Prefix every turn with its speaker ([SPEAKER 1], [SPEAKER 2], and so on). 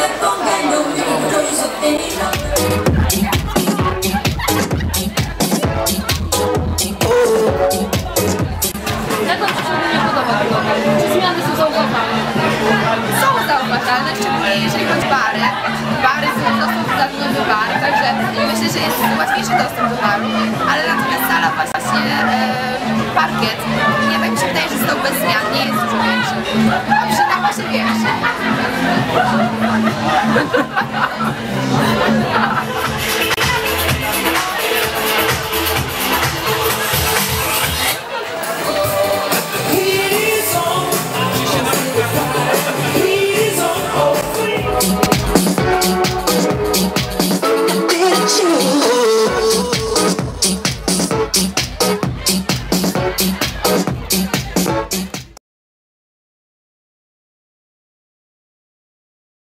[SPEAKER 1] Są zauważalne, szczególnie jeżeli chodzi o bary. Bary są dostęp za nowy bar, także myślę, że jest łatwiejszy dostęp do baru, ale natomiast sala właśnie parkiet, nie tak mi się wydaje, że został bez zmian, nie jest dużo większy.